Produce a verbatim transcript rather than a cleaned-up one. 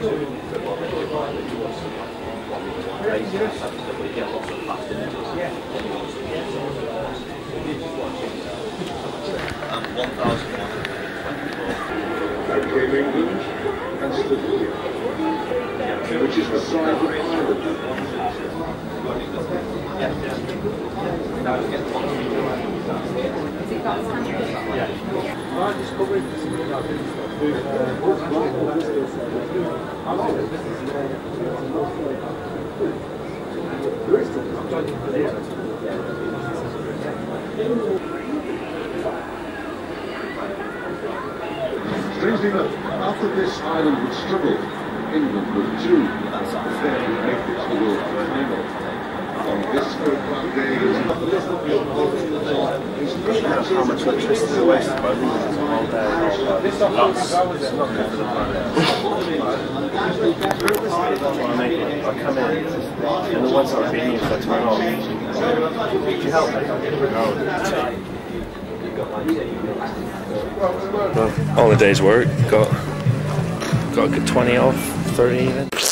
And one thousand one hundred twenty-four. Came England and stood here, which is the side of Ireland. Strangely enough, after this Ireland would struggle, England would too, and then make it to the World Final. On this World Cup day, how much electricity is wasted by losing all day, all day. It's not good for the planet. I make it, I come in, and the ones that are being used, I turn off. Can you help me? Well, all the day's work, got got a good twenty off, thirty even.